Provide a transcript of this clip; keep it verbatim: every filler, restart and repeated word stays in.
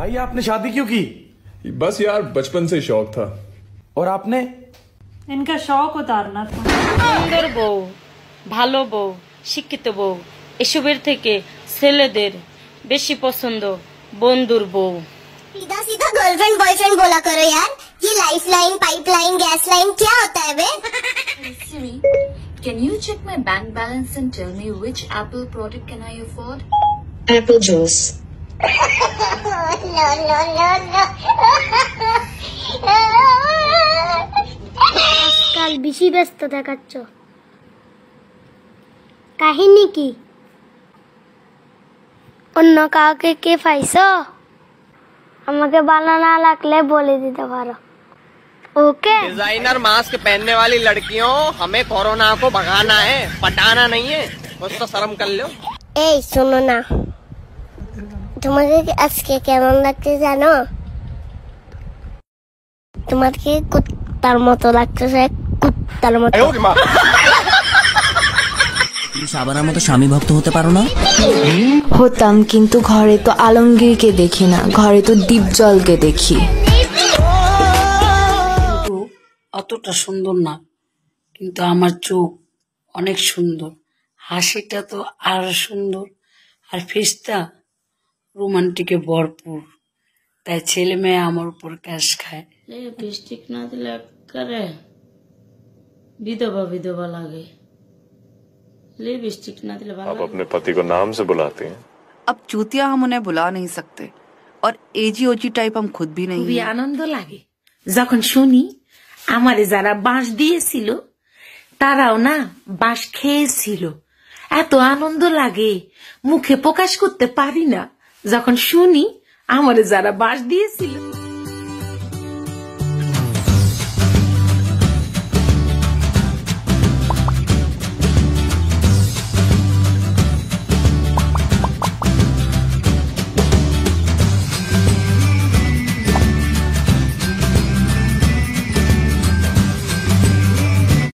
भाई आपने शादी क्यों की? बस यार बचपन से शौक था। और आपने? इनका शौक उतारना था। সুন্দর বউ, ভালো বউ, শিক্ষিত বউ এসবের থেকে ছেলেদের বেশি পছন্দ বন্ধুর বউ। सीधा सीधा गर्लफ्रेंड बॉयफ्रेंड बोला करो यार। ये lifeline, pipeline, gas line क्या होता है बे? Siri, can you check my bank balance and tell me which Apple product can I afford? Apple juice. no no no no আজকাল বেশি ব্যস্ত দেখাচ্ছ, কাহিনী কি? অন্য কাউকে কে পাইছো? আমাকে ভালো না লাগলে বলে দিতে পারো, ओके? डिजाइनर मास्क पहनने वाली लड़कियों, हमें कोरोना को भगाना है, पटाना नहीं है। कुछ तो शर्म कर लो। ए सुनो ना, তোমাকে আজকে কেমন লাগছে জানো? তোমাকে কুত্তার মতো লাগছে, কুত্তার মতো। সাবানার মতো স্বামী ভক্ত হতে পারো না? হতাম, কিন্তু ঘরে তো আলমগীরকে দেখি না, ঘরে তো দীপজলকে দেখি। অতটা সুন্দর না, কিন্তু আমার চোখ অনেক সুন্দর, হাসিটা তো আরো সুন্দর, আর ফেসটা রোমান্টিকে ভরপুর, তাই ছেলে মেয়ে আমার উপর ক্যাশ খায়। লিপস্টিক না দিলে করে বিধবা বিধবা লাগে। लिपस्टिक ना दिले। आप अपने पति को नाम से बुलाती हैं? अब चूतिया हम उन्हें बुला नहीं सकते, और एजी ओजी टाइप हम खुद भी नहीं। খুবই আনন্দ লাগে যখন শুনি আমারে যারা বাঁশ দিয়েছিল তারাও না বাঁশ খেয়েছিল। এত আনন্দ লাগে মুখে প্রকাশ করতে পারি না যখন শুনি আমারে যারা বাঁশ দিয়েছিল।